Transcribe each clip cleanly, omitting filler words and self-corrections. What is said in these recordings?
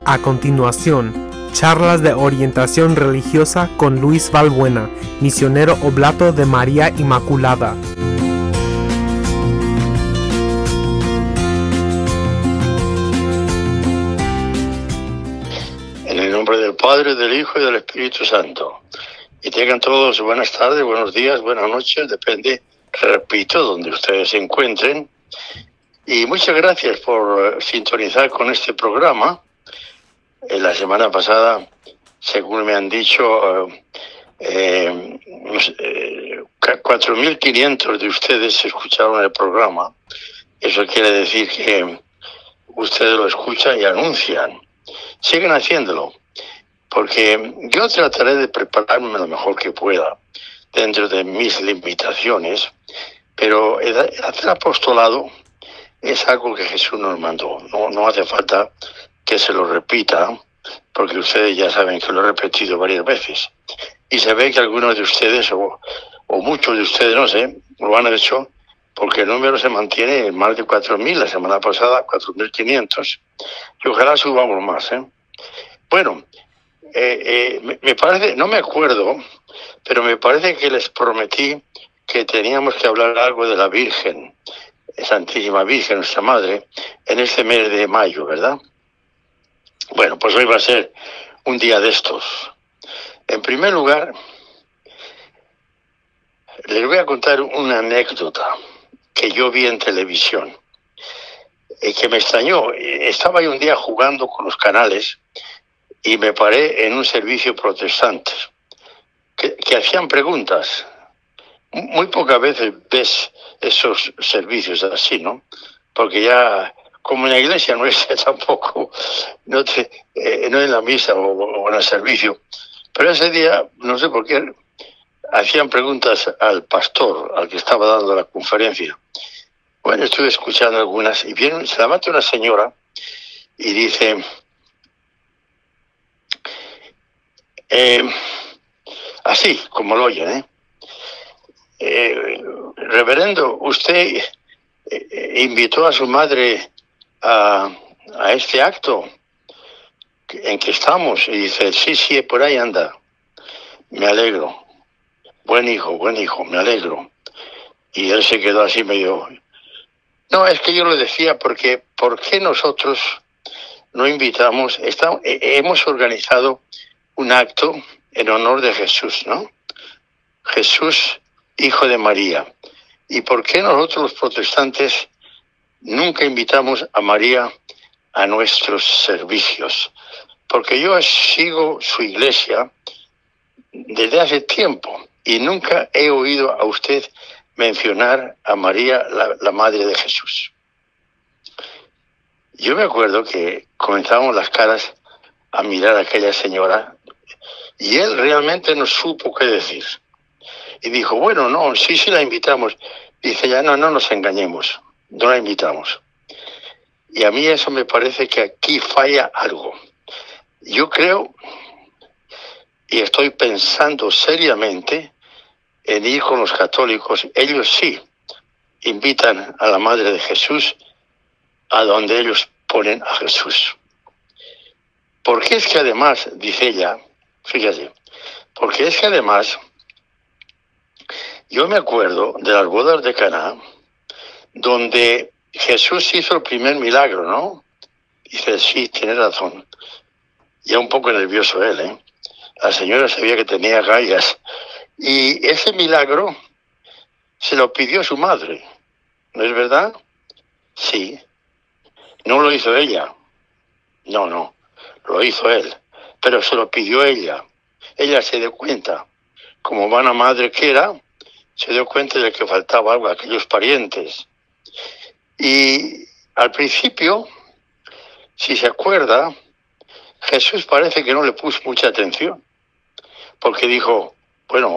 A continuación, charlas de orientación religiosa con Luis Valbuena, misionero oblato de María Inmaculada. En el nombre del Padre, del Hijo y del Espíritu Santo. Y tengan todos buenas tardes, buenos días, buenas noches, depende, repito, donde ustedes se encuentren. Y muchas gracias por sintonizar con este programa. La semana pasada, según me han dicho, 4.500 de ustedes escucharon el programa. Eso quiere decir que ustedes lo escuchan y anuncian. Siguen haciéndolo, porque yo trataré de prepararme lo mejor que pueda, dentro de mis limitaciones, pero el hacer apostolado es algo que Jesús nos mandó. No hace falta que se lo repita, porque ustedes ya saben que lo he repetido varias veces. Y se ve que algunos de ustedes, o muchos de ustedes, no sé, lo han hecho, porque el número se mantiene en más de 4.000, la semana pasada 4.500, y ojalá subamos más, ¿eh? Bueno, me parece, no me acuerdo, pero me parece que les prometí que teníamos que hablar algo de la Virgen, Santísima Virgen, nuestra Madre, en este mes de mayo, ¿verdad? Bueno, pues hoy va a ser un día de estos. En primer lugar, les voy a contar una anécdota que yo vi en televisión, que me extrañó. Estaba yo un día jugando con los canales y me paré en un servicio protestante que hacían preguntas. Muy pocas veces ves esos servicios así, ¿no? Porque ya, como en la iglesia no es tampoco, no en la misa o en el servicio, pero ese día, no sé por qué, hacían preguntas al pastor, al que estaba dando la conferencia. Bueno, estuve escuchando algunas y se levanta una señora y dice, así como lo oyen, reverendo, usted invitó a su madre a este acto en que estamos, y dice, sí, por ahí anda, me alegro, buen hijo, me alegro. Y él se quedó así medio, no, es que yo lo decía porque, ¿por qué nosotros no invitamos? Hemos organizado un acto en honor de Jesús, ¿no? Jesús, hijo de María. ¿Y por qué nosotros los protestantes nunca invitamos a María a nuestros servicios? Porque yo sigo su iglesia desde hace tiempo y nunca he oído a usted mencionar a María, la Madre de Jesús. Yo me acuerdo que comenzábamos las caras a mirar a aquella señora y él realmente no supo qué decir. Y dijo, bueno, no, sí la invitamos. Dice, ya no nos engañemos, no la invitamos. Y a mí eso me parece que aquí falla algo. Yo creo, y estoy pensando seriamente, en ir con los católicos. Ellos sí invitan a la Madre de Jesús a donde ellos ponen a Jesús. Porque es que además, dice ella, fíjate, porque es que además, yo me acuerdo de las bodas de Caná, donde Jesús hizo el primer milagro, ¿no? Dice, sí, tiene razón. Ya un poco nervioso él, ¿eh? La señora sabía que tenía gallas. Y ese milagro se lo pidió su madre, ¿no es verdad? Sí. No lo hizo ella. No, lo hizo él. Pero se lo pidió ella. Ella se dio cuenta, como buena madre que era, se dio cuenta de que faltaba algo a aquellos parientes. Y al principio, si se acuerda, Jesús parece que no le puso mucha atención, porque dijo, bueno,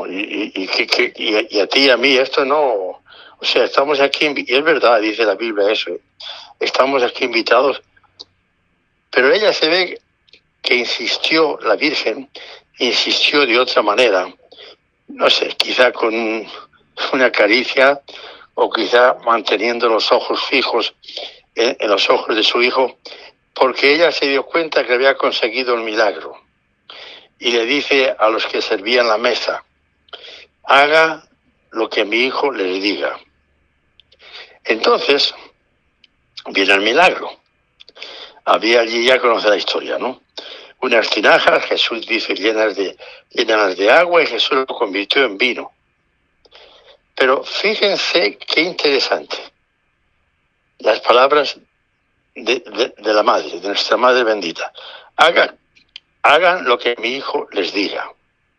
y a ti y a mí esto no, o sea, estamos aquí, y es verdad, dice la Biblia eso, estamos aquí invitados, pero ella se ve que insistió, la Virgen insistió de otra manera, no sé, quizá con una caricia, o quizá manteniendo los ojos fijos en los ojos de su hijo, porque ella se dio cuenta que había conseguido el milagro. Y le dice a los que servían la mesa, haga lo que mi hijo les diga. Entonces, viene el milagro. Había allí, ya conoce la historia, ¿no? Unas tinajas, Jesús dice, llenas de agua, y Jesús lo convirtió en vino. Pero fíjense qué interesante. Las palabras de la madre, de nuestra madre bendita. Hagan lo que mi hijo les diga.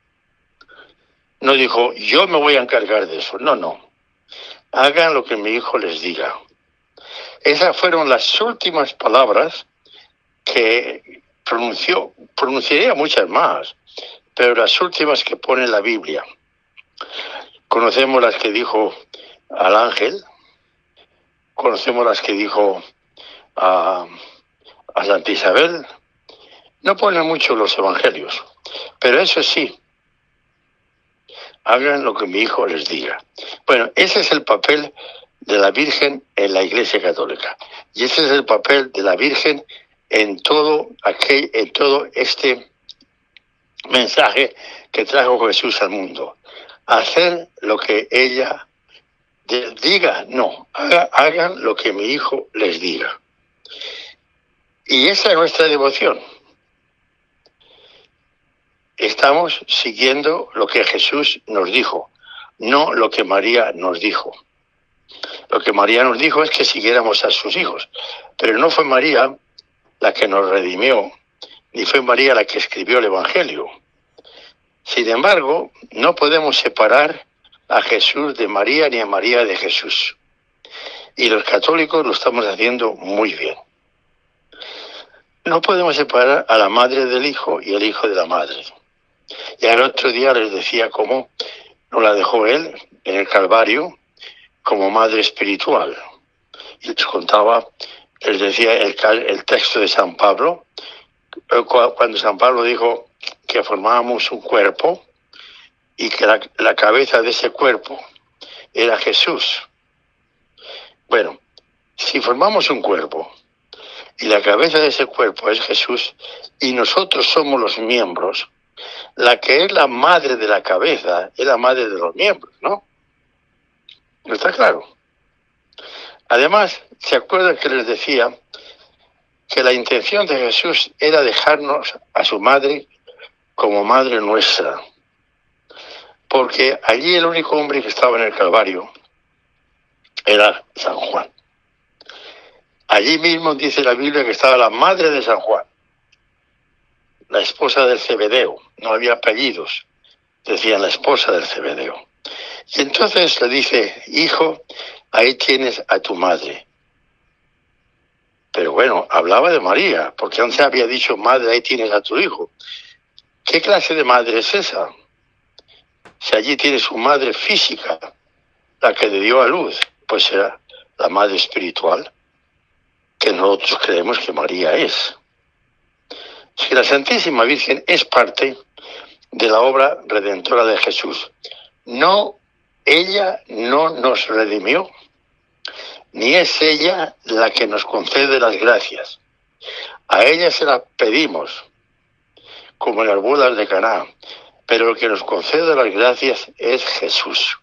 No dijo, yo me voy a encargar de eso. No. Hagan lo que mi hijo les diga. Esas fueron las últimas palabras que pronunció. Pronunciaría muchas más, pero las últimas que pone en la Biblia. Conocemos las que dijo al ángel, conocemos las que dijo a Santa Isabel. No ponen mucho los evangelios, pero eso sí, hagan lo que mi hijo les diga. Bueno, ese es el papel de la Virgen en la Iglesia Católica, y ese es el papel de la Virgen en todo este mensaje que trajo Jesús al mundo. Hacer lo que ella diga, no, hagan lo que mi hijo les diga. Y esa es nuestra devoción. Estamos siguiendo lo que Jesús nos dijo, no lo que María nos dijo. Lo que María nos dijo es que siguiéramos a sus hijos, pero no fue María la que nos redimió, ni fue María la que escribió el Evangelio. Sin embargo, no podemos separar a Jesús de María ni a María de Jesús. Y los católicos lo estamos haciendo muy bien. No podemos separar a la madre del hijo y el hijo de la madre. Y al otro día les decía cómo nos la dejó él en el Calvario como madre espiritual. Y les contaba, les decía el texto de San Pablo, cuando San Pablo dijo que formábamos un cuerpo y que la cabeza de ese cuerpo era Jesús. Bueno, si formamos un cuerpo y la cabeza de ese cuerpo es Jesús y nosotros somos los miembros, la que es la madre de la cabeza es la madre de los miembros, ¿no? ¿No está claro? Además, ¿se acuerdan que les decía que la intención de Jesús era dejarnos a su madre como madre nuestra? Porque allí el único hombre que estaba en el Calvario era San Juan. Allí mismo dice la Biblia que estaba la madre de San Juan, la esposa del Zebedeo. No había apellidos, decían la esposa del Zebedeo. Y entonces le dice, hijo, ahí tienes a tu madre. Pero bueno, hablaba de María, porque antes había dicho, madre, ahí tienes a tu hijo. ¿Qué clase de madre es esa? Si allí tiene su madre física, la que le dio a luz, pues será la madre espiritual, que nosotros creemos que María es. Si la Santísima Virgen es parte de la obra redentora de Jesús. No, ella no nos redimió, ni es ella la que nos concede las gracias. A ella se las pedimos, como en las bodas de Caná, pero el que nos concede las gracias es Jesús.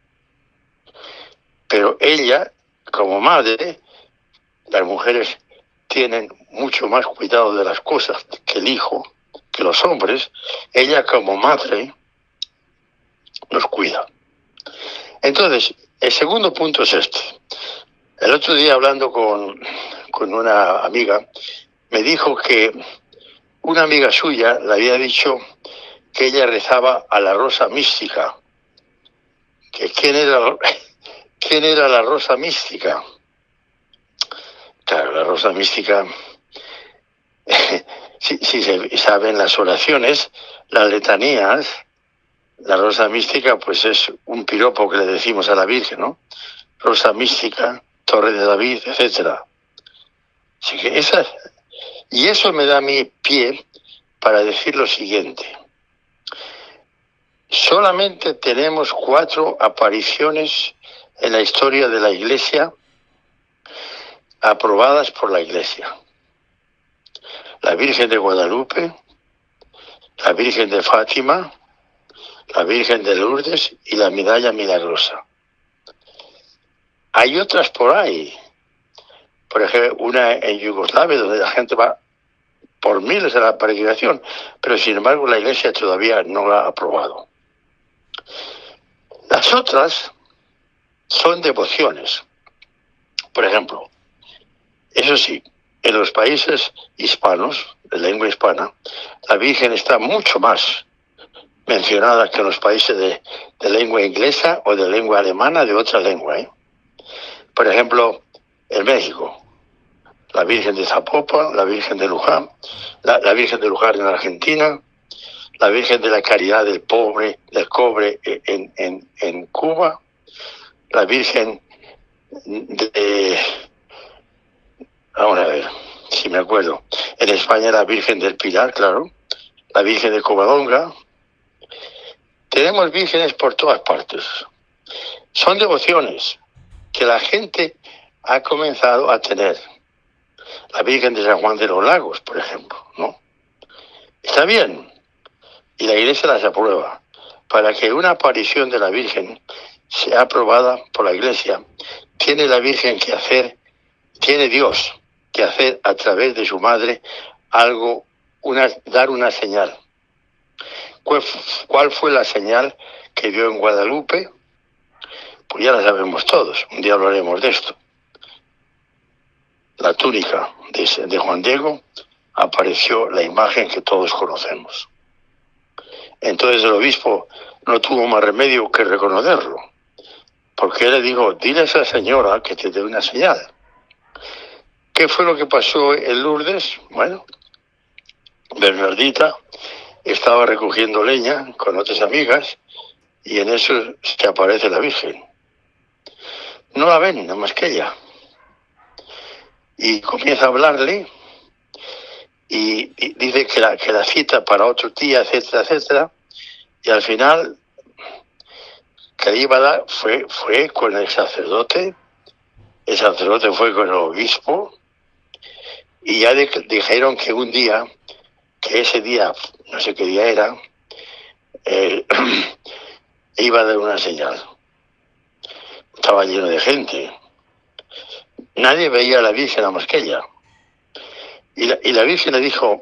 Pero ella, como madre, las mujeres tienen mucho más cuidado de las cosas que el hijo, que los hombres. Ella como madre nos cuida. Entonces, el segundo punto es este. El otro día hablando con una amiga, me dijo que una amiga suya le había dicho que ella rezaba a la rosa mística. ¿Quién era la rosa mística? Claro, la rosa mística, si se saben las oraciones, las letanías, la rosa mística pues es un piropo que le decimos a la Virgen, ¿no? Rosa mística, Torre de David, etcétera. Así que y eso me da mi pie para decir lo siguiente. Solamente tenemos 4 apariciones en la historia de la Iglesia aprobadas por la Iglesia. la Virgen de Guadalupe, la Virgen de Fátima, la Virgen de Lourdes y la Medalla Milagrosa. Hay otras por ahí, por ejemplo, una en Yugoslavia, donde la gente va por miles a la peregrinación, pero sin embargo la Iglesia todavía no la ha aprobado. Las otras son devociones. Por ejemplo, eso sí, en los países hispanos, de lengua hispana, la Virgen está mucho más mencionada que en los países de lengua inglesa o de lengua alemana, de otra lengua, ¿eh? Por ejemplo, en México, la Virgen de Zapopan, la Virgen de Luján, la Virgen de Luján en Argentina, la Virgen de la Caridad del Cobre en Cuba, la Virgen de... Vamos a ver, si me acuerdo. En España la Virgen del Pilar, claro, la Virgen de Covadonga. Tenemos vírgenes por todas partes. Son devociones que la gente ha comenzado a tener. La Virgen de San Juan de los Lagos, por ejemplo, ¿no? Está bien, y la Iglesia las aprueba. Para que una aparición de la Virgen sea aprobada por la Iglesia, tiene la Virgen que hacer, tiene Dios que hacer a través de su madre algo, dar una señal. ¿Cuál fue la señal que dio en Guadalupe? Pues ya la sabemos todos, un día hablaremos de esto. La túnica de Juan Diego, apareció la imagen que todos conocemos. Entonces el obispo no tuvo más remedio que reconocerlo, porque él le dijo, dile a esa señora que te dé una señal. ¿Qué fue lo que pasó en Lourdes? Bueno, Bernardita estaba recogiendo leña con otras amigas y en eso se aparece la Virgen. No la ven, nada más que ella. Y comienza a hablarle y dice que la cita para otro día, etcétera, etcétera. Y al final, que le iba a dar fue con el sacerdote fue con el obispo, y ya dijeron que un día, que ese día, no sé qué día era, iba a dar una señal. Estaba lleno de gente. Nadie veía a la Virgen nada más que ella. Y la Virgen le dijo,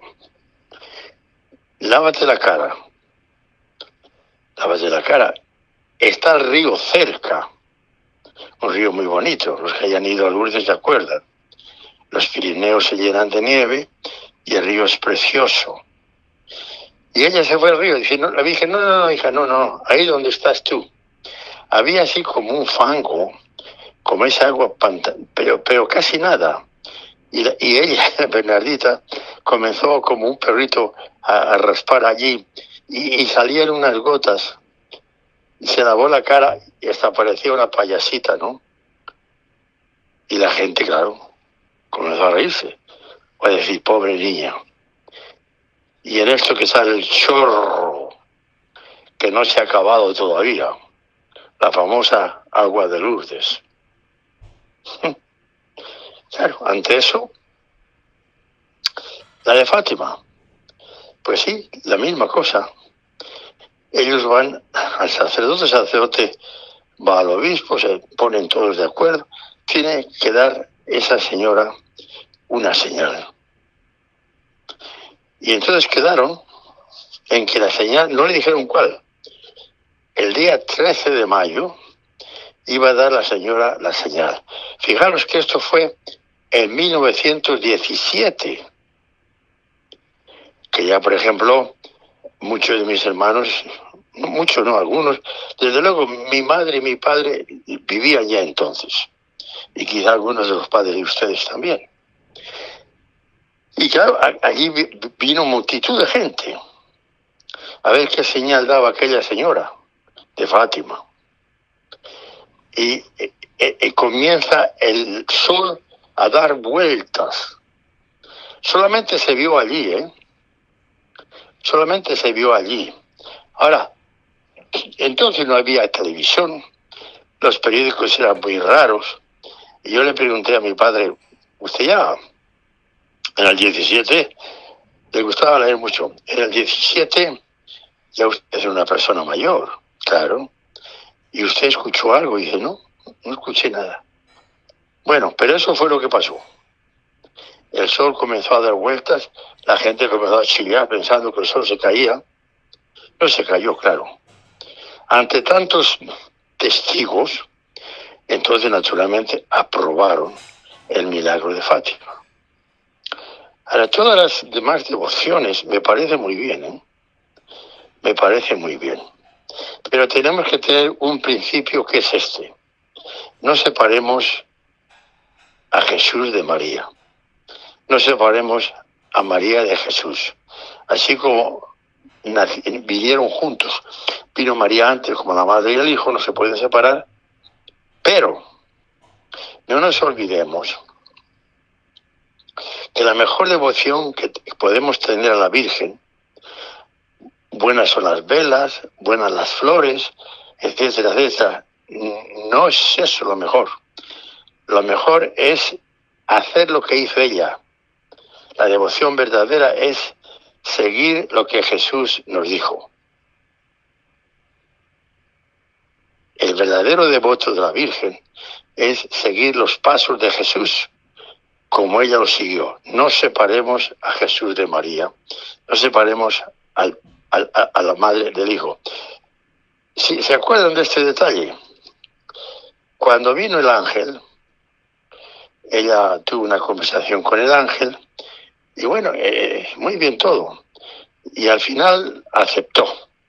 lávate la cara. Lávate la cara. Está el río cerca. Un río muy bonito. Los que hayan ido a Lourdes se acuerdan. Los Pirineos se llenan de nieve y el río es precioso. Y ella se fue al río. Dice, la Virgen, no, hija, no. Ahí donde estás tú. Había así como un fango, como esa agua, pero casi nada. Y ella, Bernardita, comenzó como un perrito a raspar allí y salían unas gotas. Se lavó la cara y hasta parecía una payasita, ¿no? Y la gente, claro, comenzó a reírse. O a decir, pobre niña. Y en esto que sale el chorro, que no se ha acabado todavía, la famosa agua de Lourdes. Claro, ante eso, la de Fátima, pues sí, la misma cosa. Ellos van al sacerdote, el sacerdote va al obispo, se ponen todos de acuerdo, tiene que dar esa señora una señal. Y entonces quedaron en que la señal, no le dijeron cuál. El día 13 de mayo iba a dar la señora la señal. Fijaros que esto fue en 1917, que ya, por ejemplo, muchos de mis hermanos, muchos no, algunos, desde luego mi madre y mi padre vivían ya entonces, y quizá algunos de los padres de ustedes también. Y claro, allí vino multitud de gente a ver qué señal daba aquella señora de Fátima. Y comienza el sol a dar vueltas. Solamente se vio allí, Solamente se vio allí. Ahora, entonces no había televisión, los periódicos eran muy raros, y yo le pregunté a mi padre, ¿usted ya en el 17 le gustaba leer mucho. En el 17 ya usted es una persona mayor, claro. Y usted escuchó algo y dice, no escuché nada. Bueno, pero eso fue lo que pasó. El sol comenzó a dar vueltas, la gente comenzó a chillar pensando que el sol se caía. No se cayó, claro. Ante tantos testigos, entonces naturalmente aprobaron el milagro de Fátima. Ahora, todas las demás devociones me parece muy bien, ¿eh? Me parece muy bien. Pero tenemos que tener un principio que es este. No separemos a Jesús de María. No separemos a María de Jesús. Así como vinieron juntos. Vino María antes como la madre y el hijo, no se pueden separar. Pero no nos olvidemos que la mejor devoción que podemos tener a la Virgen, buenas son las velas, buenas las flores, etcétera, etcétera. No es eso lo mejor. Lo mejor es hacer lo que hizo ella. La devoción verdadera es seguir lo que Jesús nos dijo. El verdadero devoto de la Virgen es seguir los pasos de Jesús, como ella lo siguió. No separemos a Jesús de María, no separemos a la madre del Hijo. Si se acuerdan de este detalle, cuando vino el ángel, ella tuvo una conversación con el ángel, y bueno, muy bien todo. Y al final aceptó.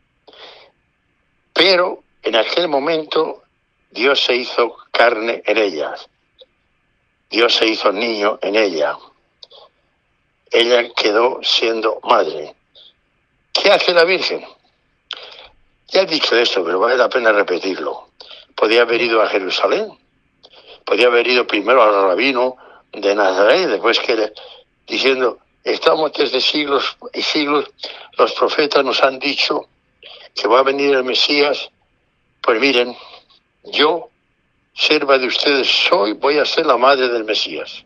Pero en aquel momento Dios se hizo carne en ella. Dios se hizo niño en ella. Ella quedó siendo madre. ¿Qué hace la Virgen? Ya he dicho esto, pero vale la pena repetirlo. Podía haber ido a Jerusalén. Podía haber ido primero al rabino de Nazaret, después que diciendo, estamos desde siglos y siglos, los profetas nos han dicho que va a venir el Mesías. Pues miren, yo, sierva de ustedes soy, voy a ser la madre del Mesías.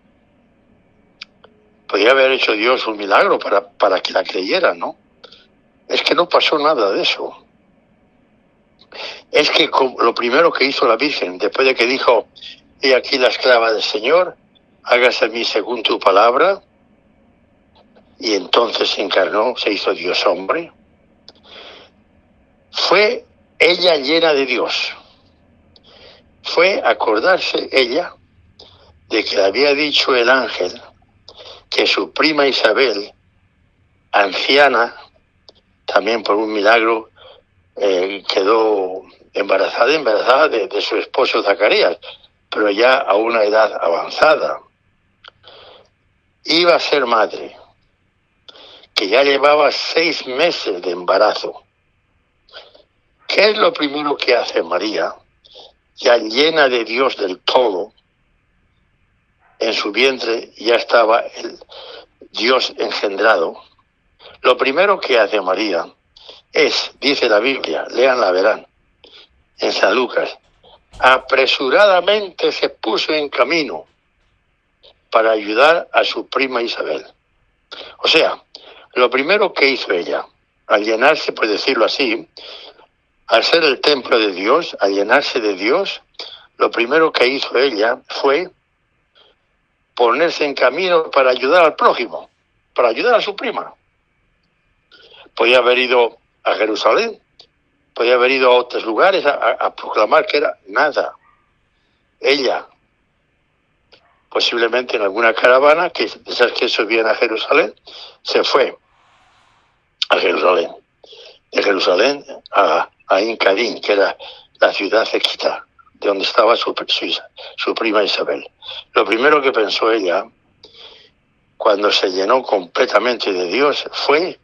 Podría haber hecho Dios un milagro para que la creyeran, ¿no? Es que no pasó nada de eso. Es que lo primero que hizo la Virgen, después de que dijo, he aquí la esclava del Señor, hágase a mí según tu palabra, y entonces se encarnó, se hizo Dios hombre, fue ella llena de Dios. Fue acordarse ella de que le había dicho el ángel que su prima Isabel, anciana, también por un milagro, quedó embarazada de su esposo Zacarías, pero ya a una edad avanzada. Iba a ser madre, que ya llevaba 6 meses de embarazo. ¿Qué es lo primero que hace María? Ya llena de Dios del todo, en su vientre ya estaba el Dios engendrado. Lo primero que hace María es, dice la Biblia, léanla, verán, en San Lucas, apresuradamente se puso en camino para ayudar a su prima Isabel. O sea, lo primero que hizo ella, al llenarse, por decirlo así, al ser el templo de Dios, al llenarse de Dios, lo primero que hizo ella fue ponerse en camino para ayudar al prójimo, para ayudar a su prima. Podía haber ido a Jerusalén, podía haber ido a otros lugares a proclamar que era nada. Ella, posiblemente en alguna caravana, que esas que subían a Jerusalén, se fue a Jerusalén. De Jerusalén a Incadín, que era la ciudad cerquita, de donde estaba su prima Isabel. Lo primero que pensó ella, cuando se llenó completamente de Dios, fue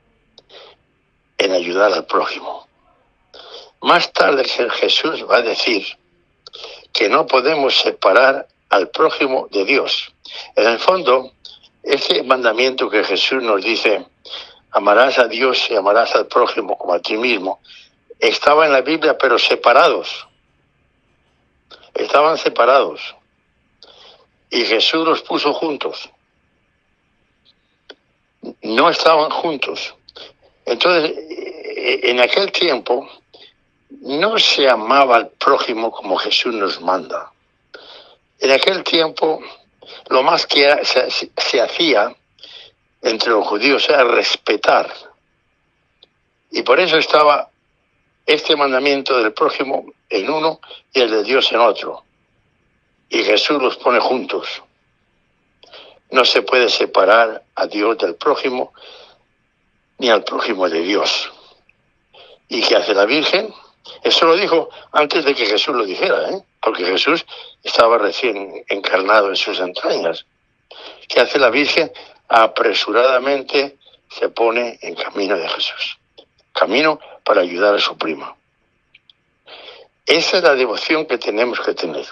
en ayudar al prójimo. Más tarde Jesús va a decir que no podemos separar al prójimo de Dios. En el fondo, ese mandamiento que Jesús nos dice, amarás a Dios y amarás al prójimo como a ti mismo, estaba en la Biblia, pero separados. Estaban separados. Y Jesús los puso juntos. no estaban juntos. Entonces, en aquel tiempo no se amaba al prójimo como Jesús nos manda. En aquel tiempo lo más que se hacía entre los judíos era respetar. Y por eso estaba este mandamiento del prójimo en uno y el de Dios en otro. Y Jesús los pone juntos. No se puede separar a Dios del prójimo, ni al prójimo de Dios. ¿Y qué hace la Virgen? Eso lo dijo antes de que Jesús lo dijera, porque Jesús estaba recién encarnado en sus entrañas. ¿Qué hace la Virgen? Apresuradamente se pone en camino de Jesús. Camino para ayudar a su prima. Esa es la devoción que tenemos que tener.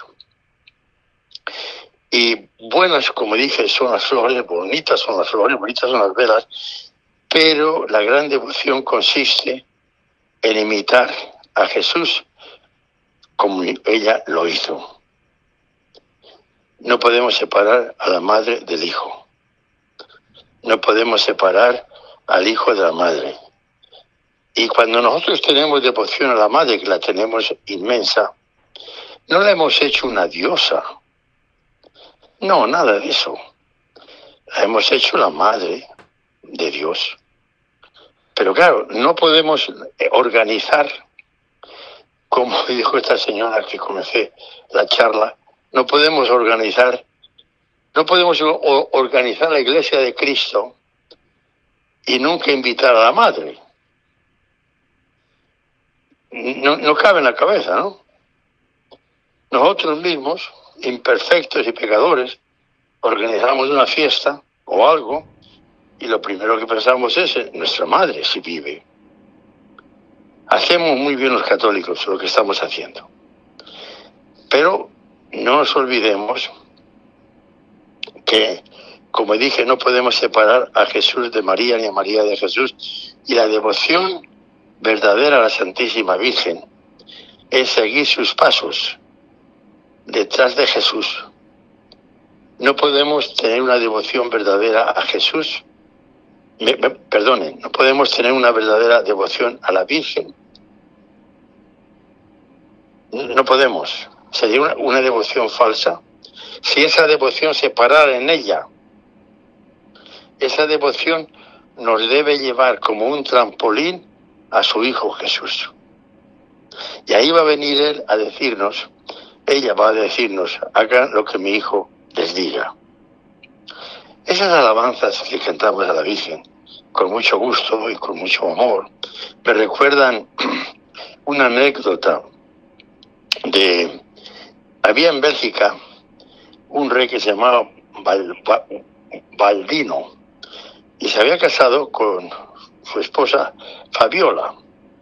Y buenas, como dije, son las flores, bonitas son las velas, pero la gran devoción consiste en imitar a Jesús como ella lo hizo. No podemos separar a la madre del hijo. No podemos separar al hijo de la madre. Y cuando nosotros tenemos devoción a la madre, que la tenemos inmensa, no la hemos hecho una diosa. No, nada de eso. La hemos hecho la madre de Dios. Pero claro, no podemos organizar, como dijo esta señora que comencé la charla, no podemos organizar la Iglesia de Cristo y nunca invitar a la madre. No cabe en la cabeza, ¿no? Nosotros mismos, imperfectos y pecadores, organizamos una fiesta o algo y lo primero que pensamos es en nuestra madre, si vive. Hacemos muy bien los católicos lo que estamos haciendo. Pero no nos olvidemos que, como dije, no podemos separar a Jesús de María ni a María de Jesús. Y la devoción verdadera a la Santísima Virgen es seguir sus pasos detrás de Jesús. No podemos tener una devoción verdadera a Jesús. No podemos tener una verdadera devoción a la Virgen. No podemos. Sería una devoción falsa. Si esa devoción se parara en ella, esa devoción nos debe llevar como un trampolín a su Hijo Jesús. Y ahí va a venir Él a decirnos, ella va a decirnos, hagan lo que mi Hijo les diga. Esas alabanzas que cantamos a la Virgen, con mucho gusto y con mucho amor, me recuerdan una anécdota había en Bélgica un rey que se llamaba Baldino y se había casado con su esposa Fabiola.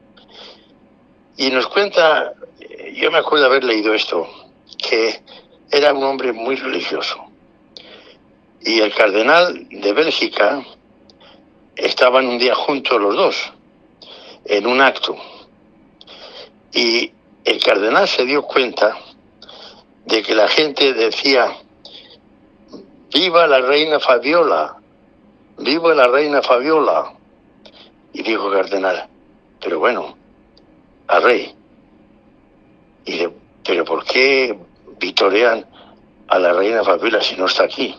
Y nos cuenta, yo me acuerdo de haber leído esto, que era un hombre muy religioso. Y el cardenal de Bélgica estaban un día juntos los dos, en un acto. Y el cardenal se dio cuenta de que la gente decía, ¡viva la reina Fabiola! ¡Viva la reina Fabiola! Y dijo el cardenal, pero bueno, al rey. Y dice, ¿pero por qué vitorean a la reina Fabiola si no está aquí?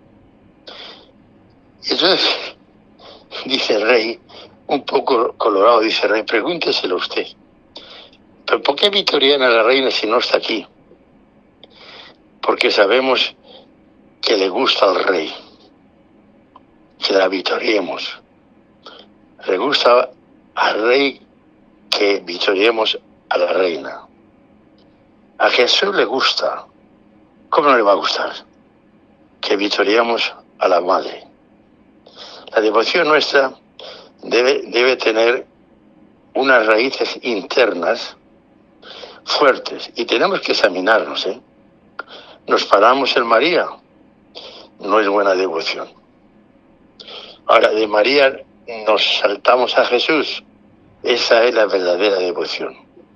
Y entonces dice el rey, un poco colorado, dice el rey, pregúnteselo usted. ¿Pero por qué vitorean a la reina si no está aquí? Porque sabemos que le gusta al rey, que la vitoriemos. Le gusta al rey que vitoriemos a la reina. A Jesús le gusta. ¿Cómo no le va a gustar? Que vitoriemos a la madre. La devoción nuestra debe tener unas raíces internas fuertes y tenemos que examinarnos. Nos paramos en María, no es buena devoción. Ahora, de María nos saltamos a Jesús, esa es la verdadera devoción.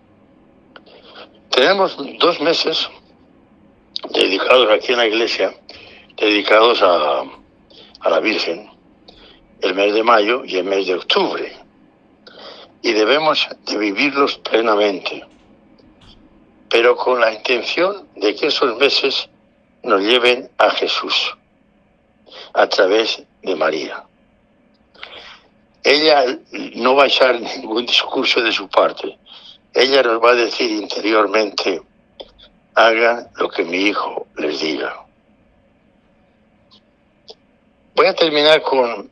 Tenemos 2 meses dedicados aquí en la iglesia, dedicados a la Virgen, el mes de mayo y el mes de octubre. Y debemos de vivirlos plenamente, pero con la intención de que esos meses nos lleven a Jesús, a través de María. Ella no va a echar ningún discurso de su parte. Ella nos va a decir interiormente: hagan lo que mi hijo les diga. Voy a terminar con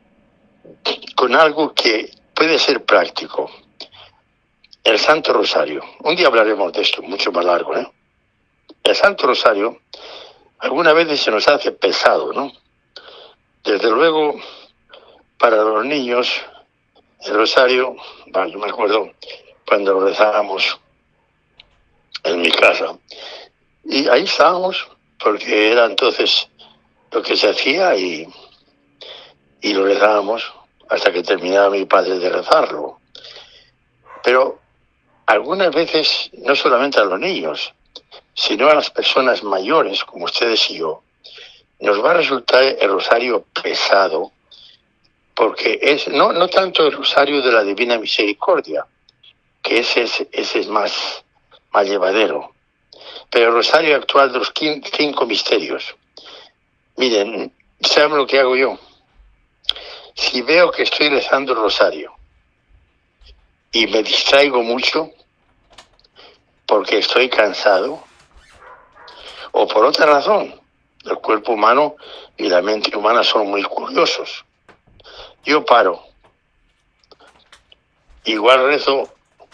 algo que puede ser práctico. El Santo Rosario. Un día hablaremos de esto, mucho más largo, ¿eh? El Santo Rosario algunas veces se nos hace pesado, ¿no? Desde luego, para los niños, el Rosario, yo me acuerdo cuando lo rezábamos en mi casa. Y ahí estábamos, porque era entonces lo que se hacía y lo rezábamos hasta que terminaba mi padre de rezarlo. Pero algunas veces, no solamente a los niños, sino a las personas mayores, como ustedes y yo, nos va a resultar el rosario pesado, porque es no tanto el rosario de la Divina Misericordia, que ese es más llevadero, pero el rosario actual de los 5 misterios. Miren, ¿saben lo que hago yo? Si veo que estoy rezando el rosario y me distraigo mucho porque estoy cansado o por otra razón, el cuerpo humano y la mente humana son muy curiosos, yo paro. Igual rezo,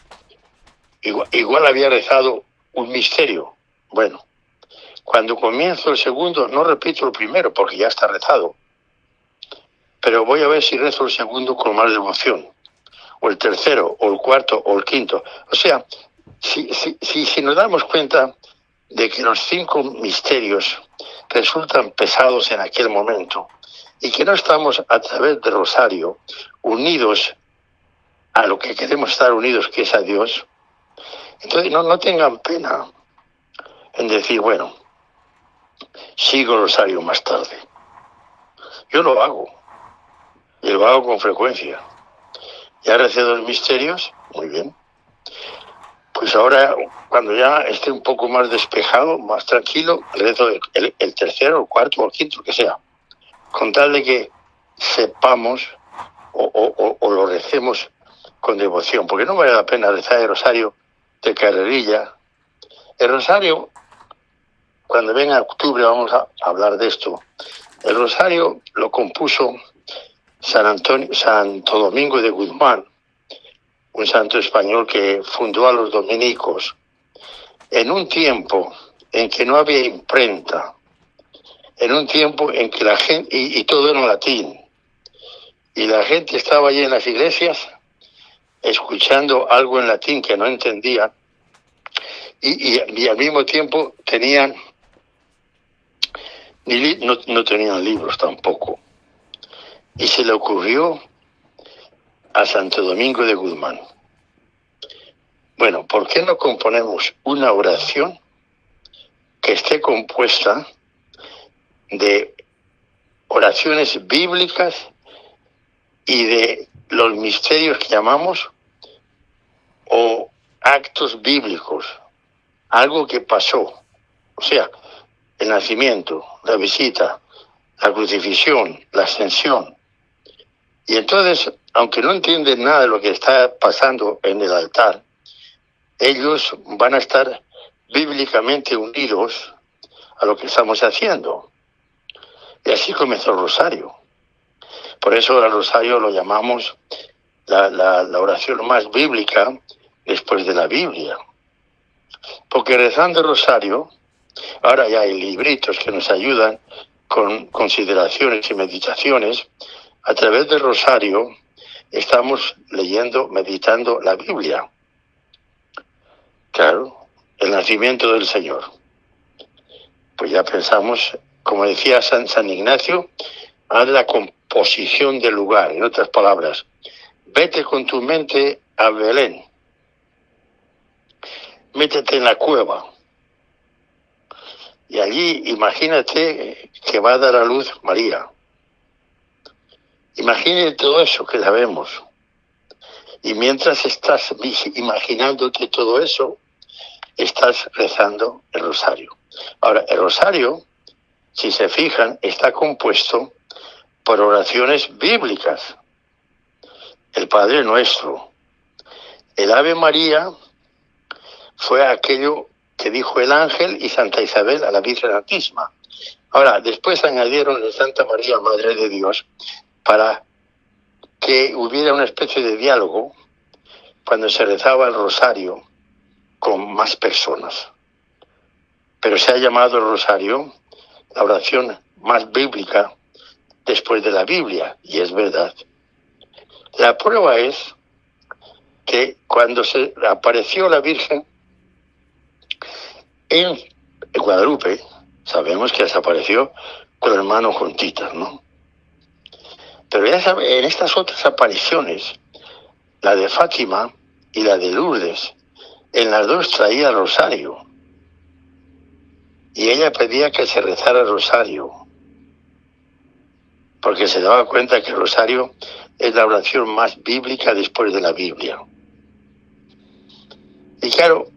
igual había rezado un misterio. Bueno, cuando comienzo el segundo, no repito el primero porque ya está rezado, pero voy a ver si rezo el segundo con más devoción, o el tercero, o el cuarto, o el quinto. O sea, si nos damos cuenta de que los 5 misterios resultan pesados en aquel momento y que no estamos a través del rosario unidos a lo que queremos estar unidos, que es a Dios, entonces no tengan pena en decir, bueno, sigo el rosario más tarde. Yo lo hago, y lo hago con frecuencia. Ya recé 2 misterios, muy bien. Pues ahora, cuando ya esté un poco más despejado, más tranquilo, rezo el tercero, el cuarto o el quinto, que sea, con tal de que sepamos o lo recemos con devoción, porque no vale la pena rezar el rosario de carrerilla. El rosario, cuando venga octubre vamos a hablar de esto, el rosario lo compuso Santo Domingo de Guzmán, un santo español que fundó a los dominicos, en un tiempo en que no había imprenta, en un tiempo en que la gente, y todo era en latín, y la gente estaba allí en las iglesias escuchando algo en latín que no entendía, y al mismo tiempo no tenían libros tampoco. Y se le ocurrió a Santo Domingo de Guzmán: bueno, ¿por qué no componemos una oración que esté compuesta de oraciones bíblicas y de los misterios que llamamos o actos bíblicos, algo que pasó, o sea, el nacimiento, la visita, la crucifixión, la ascensión? Y entonces, aunque no entienden nada de lo que está pasando en el altar, ellos van a estar bíblicamente unidos a lo que estamos haciendo. Y así comenzó el rosario. Por eso el rosario lo llamamos la oración más bíblica después de la Biblia. Porque rezando el rosario, ahora ya hay libritos que nos ayudan con consideraciones y meditaciones. A través del rosario estamos leyendo, meditando la Biblia. Claro, el nacimiento del Señor. Pues ya pensamos, como decía San Ignacio, haz la composición del lugar. En otras palabras, vete con tu mente a Belén. Métete en la cueva. Y allí imagínate que va a dar a luz María. Imagine todo eso que sabemos. Y mientras estás imaginándote todo eso, estás rezando el rosario. Ahora, el rosario, si se fijan, está compuesto por oraciones bíblicas. El Padre Nuestro. El Ave María fue aquello que dijo el ángel y Santa Isabel a la Virgen Santísima. Ahora, después añadieron a Santa María, Madre de Dios, para que hubiera una especie de diálogo cuando se rezaba el rosario con más personas. Pero se ha llamado el rosario la oración más bíblica después de la Biblia, y es verdad. La prueba es que cuando se apareció la Virgen en Guadalupe, sabemos que desapareció con el hermano juntitas, ¿no? Pero ya en estas otras apariciones, la de Fátima y la de Lourdes, en las dos traía el rosario. Y ella pedía que se rezara el rosario, porque se daba cuenta que el rosario es la oración más bíblica después de la Biblia. Y claro,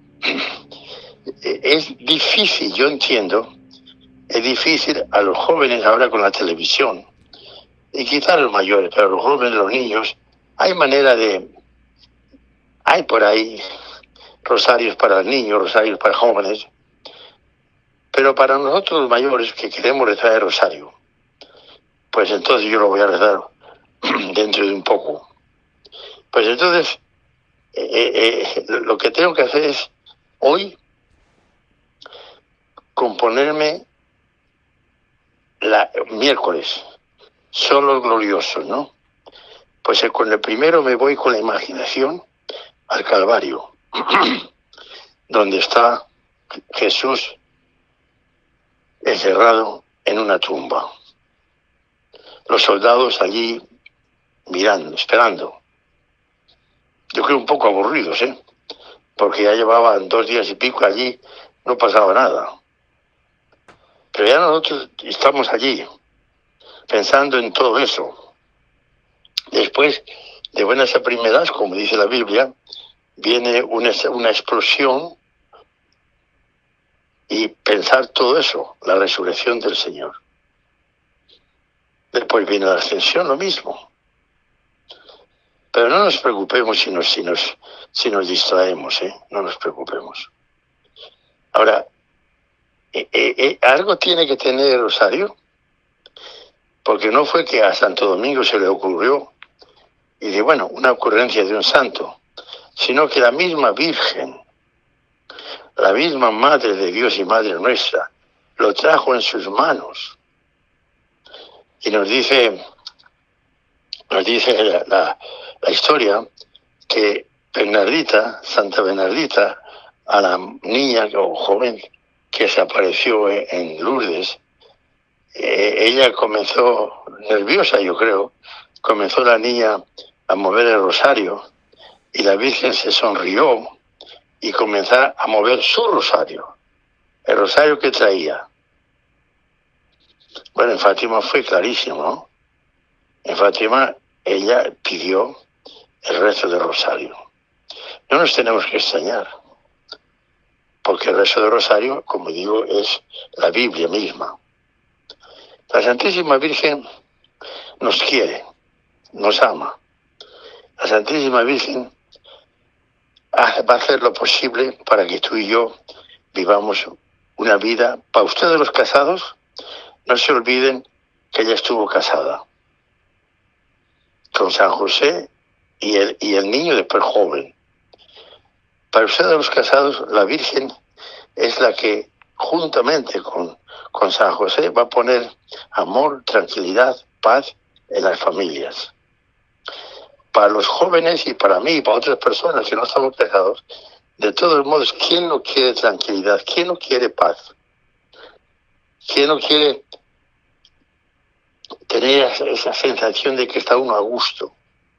es difícil, yo entiendo, es difícil a los jóvenes ahora con la televisión, y quizás a los mayores, pero a los jóvenes, los niños, hay por ahí rosarios para niños, rosarios para jóvenes, pero para nosotros los mayores que queremos rezar el rosario, pues entonces yo lo voy a rezar dentro de un poco. Pues entonces, lo que tengo que hacer es hoy componerme miércoles, son los gloriosos, ¿no? Pues con el primero me voy con la imaginación al Calvario, donde está Jesús encerrado en una tumba. Los soldados allí mirando, esperando. Yo creo un poco aburridos, porque ya llevaban 2 días y pico allí, no pasaba nada. Pero ya nosotros estamos allí, pensando en todo eso. Después de buenas a primeras, como dice la Biblia, viene una explosión y pensar todo eso, la resurrección del Señor. Después viene la ascensión, lo mismo. Pero no nos preocupemos si nos distraemos, no nos preocupemos. Ahora, algo tiene que tener el rosario, porque no fue que a Santo Domingo se le ocurrió, y de bueno, una ocurrencia de un santo, sino que la misma Virgen, la misma Madre de Dios y Madre nuestra, lo trajo en sus manos. Y nos dice la historia que Bernardita, Santa Bernardita, a la niña o joven que se apareció en Lourdes, ella comenzó nerviosa, yo creo, comenzó la niña a mover el rosario y la Virgen se sonrió y comenzó a mover su rosario, el rosario que traía. Bueno, en Fátima fue clarísimo, ¿no? En Fátima ella pidió el rezo del rosario. No nos tenemos que extrañar, porque el rezo del rosario, como digo, es la Biblia misma. La Santísima Virgen nos quiere, nos ama. La Santísima Virgen va a hacer lo posible para que tú y yo vivamos una vida. Para ustedes los casados, no se olviden que ella estuvo casada con San José y el niño después joven. Para ustedes los casados, la Virgen es la que juntamente con San José va a poner amor, tranquilidad, paz en las familias. Para los jóvenes y para mí y para otras personas que no estamos casados, de todos modos, ¿quién no quiere tranquilidad? ¿Quién no quiere paz? ¿Quién no quiere tener esa sensación de que está uno a gusto?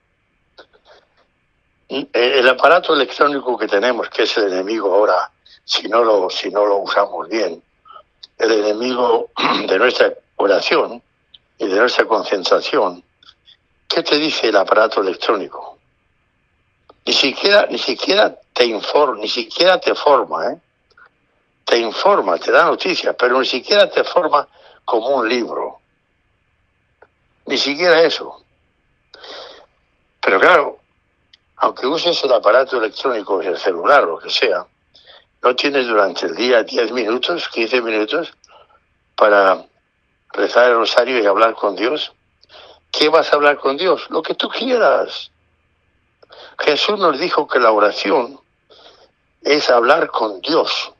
El aparato electrónico que tenemos, que es el enemigo ahora, si no lo usamos bien, el enemigo de nuestra oración y de nuestra concentración, ¿Qué te dice el aparato electrónico? Ni siquiera te informa, ni siquiera te forma, ¿eh? Te informa, te da noticias, pero ni siquiera te forma como un libro. Ni siquiera eso. Pero claro, aunque uses el aparato electrónico, el celular, lo que sea, no tienes durante el día 10 minutos, 15 minutos para rezar el rosario y hablar con Dios. ¿Qué vas a hablar con Dios? Lo que tú quieras. Jesús nos dijo que la oración es hablar con Dios.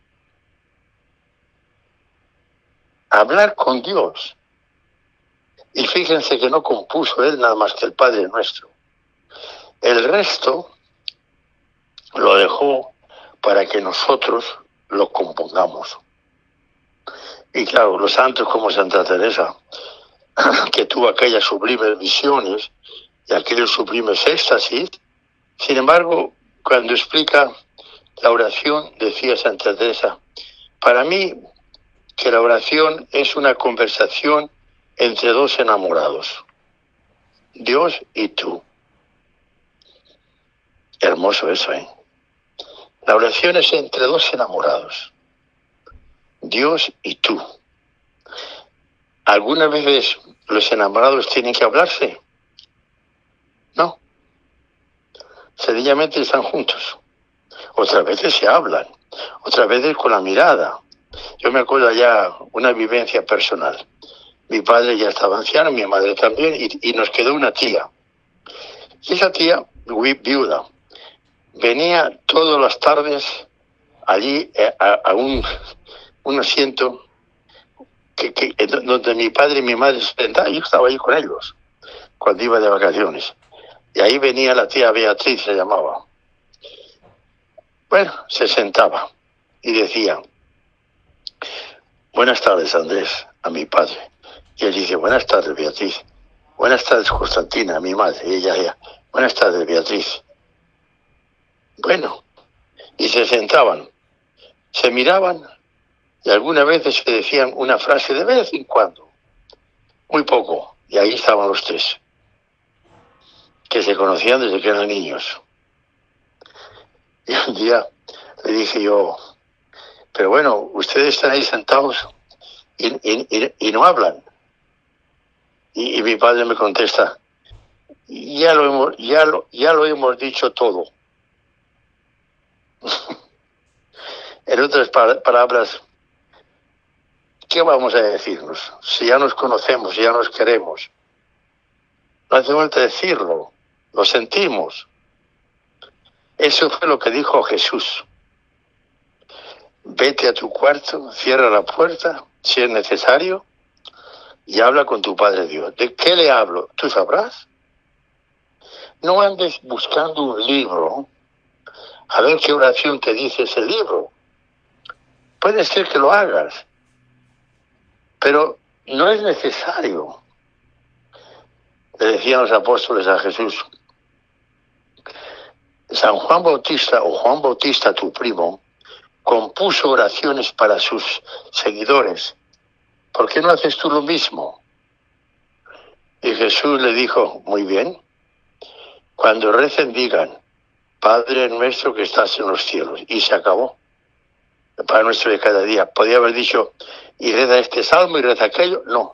Hablar con Dios. Y fíjense que no compuso Él nada más que el Padre Nuestro. El resto lo dejó para que nosotros lo compongamos. Y claro, los santos como Santa Teresa, que tuvo aquellas sublimes visiones y aquellos sublimes éxtasis, sin embargo, cuando explica la oración, decía Santa Teresa, para mí que la oración es una conversación entre dos enamorados, Dios y tú. Hermoso eso, ¿eh? La oración es entre dos enamorados, Dios y tú. ¿Algunas veces los enamorados tienen que hablarse? No. Sencillamente están juntos. Otras veces se hablan, otras veces con la mirada. Yo me acuerdo ya una vivencia personal. Mi padre ya estaba anciano, mi madre también, y nos quedó una tía. Y esa tía, viuda, venía todas las tardes allí a un asiento donde mi padre y mi madre se sentaban. Yo estaba allí con ellos cuando iba de vacaciones. Y ahí venía la tía Beatriz, se llamaba. Bueno, se sentaba y decía, buenas tardes, Andrés, a mi padre. Y él dice, buenas tardes, Beatriz. Buenas tardes, Constantina, a mi madre. Y ella, buenas tardes, Beatriz. Bueno, y se sentaban, se miraban y algunas veces se decían una frase de vez en cuando, muy poco, y ahí estaban los tres, que se conocían desde que eran niños. Y un día le dije yo, pero bueno, ustedes están ahí sentados y no hablan. Y mi padre me contesta, ya lo hemos dicho todo. En otras palabras, ¿qué vamos a decirnos? Si ya nos conocemos, si ya nos queremos. No hace falta decirlo, lo sentimos. Eso fue lo que dijo Jesús. Vete a tu cuarto, cierra la puerta, si es necesario, y habla con tu Padre Dios. ¿De qué le hablo? ¿Tú sabrás? No andes buscando un libro a ver qué oración te dice ese libro. Puede ser que lo hagas, pero no es necesario. Le decían los apóstoles a Jesús, San Juan Bautista o Juan Bautista, tu primo, compuso oraciones para sus seguidores. ¿Por qué no haces tú lo mismo? Y Jesús le dijo, muy bien, cuando recen digan, Padre nuestro que estás en los cielos. Y se acabó. El Padre nuestro de cada día. Podía haber dicho, y reza este salmo y reza aquello. No.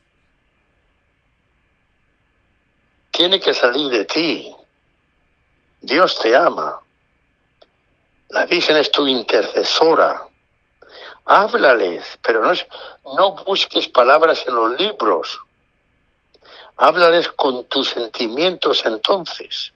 Tiene que salir de ti. Dios te ama. La Virgen es tu intercesora. Háblales, pero no busques palabras en los libros. Háblales con tus sentimientos entonces.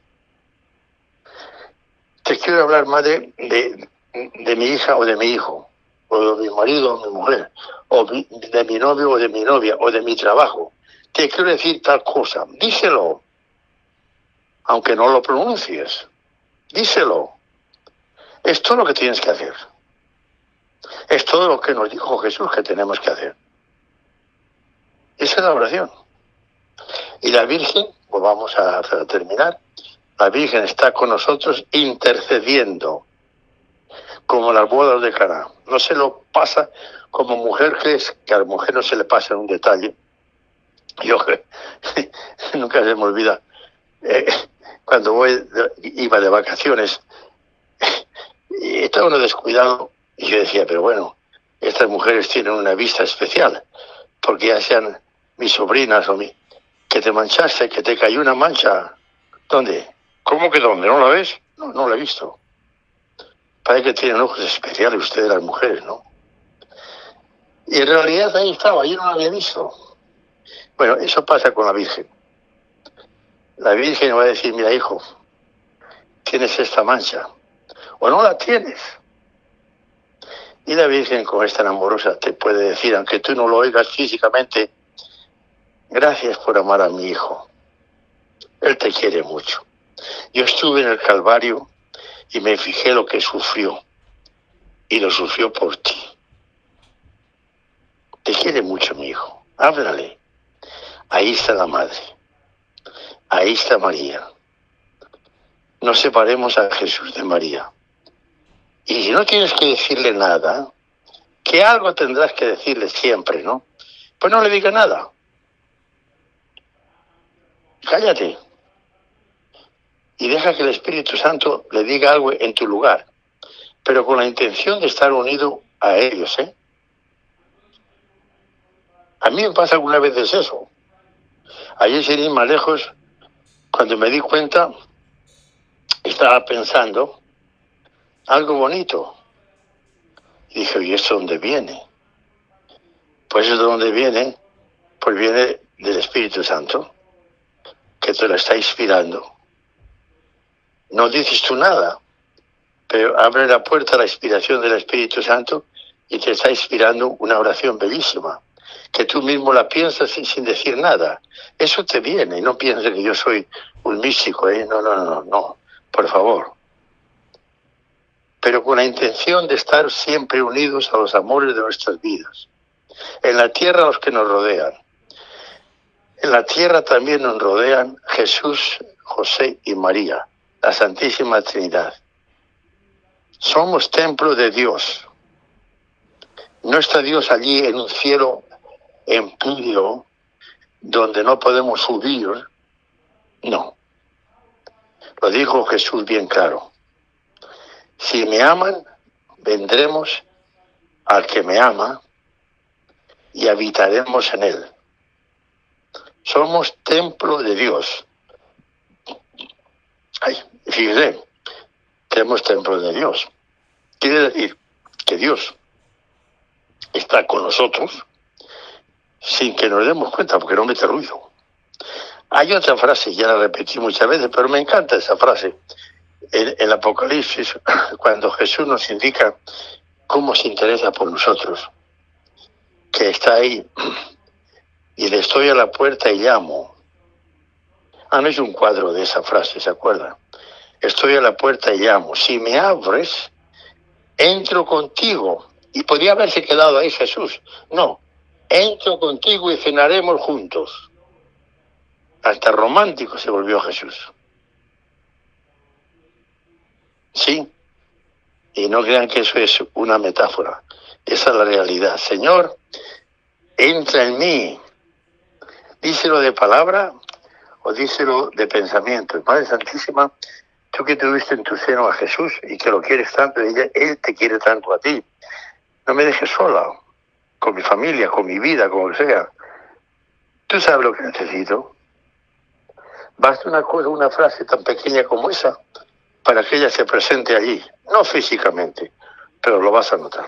Te quiero hablar, madre, de mi hija o de mi hijo, o de mi marido o mi mujer, o de mi novio o de mi novia, o de mi trabajo. Te quiero decir tal cosa. Díselo, aunque no lo pronuncies. Díselo. Es todo lo que tienes que hacer. Es todo lo que nos dijo Jesús que tenemos que hacer. Esa es la oración. Y la Virgen, pues vamos a terminar, la Virgen está con nosotros intercediendo, como las bodas de Caná. No se lo pasa como mujer, que a la mujer no se le pasa en un detalle. Yo nunca se me olvida, cuando iba de vacaciones, y estaba uno descuidado, y yo decía, pero bueno, estas mujeres tienen una vista especial, porque ya sean mis sobrinas o que te manchaste, que te cayó una mancha. ¿Dónde? ¿Cómo que dónde? ¿No la ves? No, no la he visto. Parece que tienen ojos especiales ustedes las mujeres, ¿no? Y en realidad ahí estaba, yo no la había visto. Bueno, eso pasa con la Virgen. La Virgen va a decir, mira hijo, tienes esta mancha, o no la tienes. Y la Virgen, como es tan amorosa, te puede decir, aunque tú no lo oigas físicamente, gracias por amar a mi hijo. Él te quiere mucho. Yo estuve en el Calvario y me fijé lo que sufrió. Y lo sufrió por ti. Te quiere mucho mi hijo. Háblale. Ahí está la madre. Ahí está María. No separemos a Jesús de María. Y si no tienes que decirle nada, que algo tendrás que decirle siempre, ¿no? Pues no le diga nada. Cállate. Y deja que el Espíritu Santo le diga algo en tu lugar, pero con la intención de estar unido a ellos, ¿eh? A mí me pasa algunas veces eso. Ayer, sin ir más lejos, cuando me di cuenta, estaba pensando algo bonito. Y dije, ¿y esto dónde viene? Pues ¿de dónde viene? Pues viene del Espíritu Santo, que te lo está inspirando. No dices tú nada, pero abre la puerta a la inspiración del Espíritu Santo y te está inspirando una oración bellísima, que tú mismo la piensas sin decir nada. Eso te viene, no pienses que yo soy un místico, ¿eh? No, por favor. Pero con la intención de estar siempre unidos a los amores de nuestras vidas. En la tierra los que nos rodean. En la tierra también nos rodean Jesús, José y María, la Santísima Trinidad. Somos templo de Dios. No está Dios allí en un cielo empíreo donde no podemos subir. No. Lo dijo Jesús bien claro. Si me aman, vendremos al que me ama y habitaremos en él. Somos templo de Dios. Ay, fíjese, tenemos templo de Dios. Quiere decir que Dios está con nosotros sin que nos demos cuenta, porque no mete ruido. Hay otra frase, ya la repetí muchas veces, pero me encanta esa frase. En el Apocalipsis, cuando Jesús nos indica cómo se interesa por nosotros, que está ahí, y le estoy a la puerta y llamo. No es un cuadro de esa frase, ¿se acuerdan? Estoy a la puerta y llamo. Si me abres, entro contigo. Y podría haberse quedado ahí Jesús. No, entro contigo y cenaremos juntos. Hasta romántico se volvió Jesús. Sí, y no crean que eso es una metáfora. Esa es la realidad. Señor, entra en mí. Díselo de palabra o díselo de pensamiento. Madre Santísima, tú que tuviste en tu seno a Jesús y que lo quieres tanto, Él te quiere tanto a ti. No me dejes sola, con mi familia, con mi vida, como sea. Tú sabes lo que necesito. Basta una frase tan pequeña como esa para que ella se presente allí. No físicamente, pero lo vas a notar.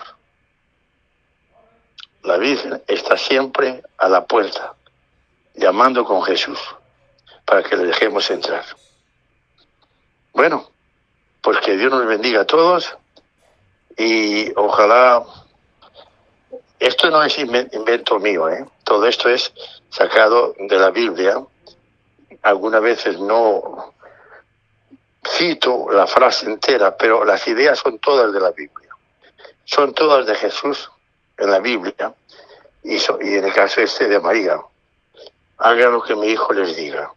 La Virgen está siempre a la puerta, llamando con Jesús, para que le dejemos entrar. Bueno, pues que Dios nos bendiga a todos y ojalá... Esto no es invento mío, ¿eh? Todo esto es sacado de la Biblia. Algunas veces no cito la frase entera, pero las ideas son todas de la Biblia. Son todas de Jesús en la Biblia y en el caso de María. Hagan lo que mi hijo les diga.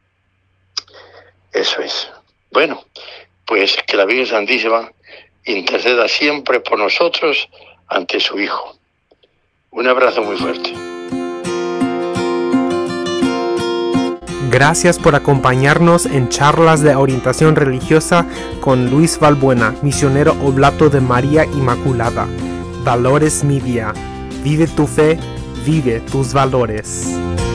Eso es. Bueno, pues que la Virgen Santísima interceda siempre por nosotros ante su Hijo. Un abrazo muy fuerte. Gracias por acompañarnos en Charlas de Orientación Religiosa con Luis Valbuena, misionero oblato de María Inmaculada. Valores Media. Vive tu fe, vive tus valores.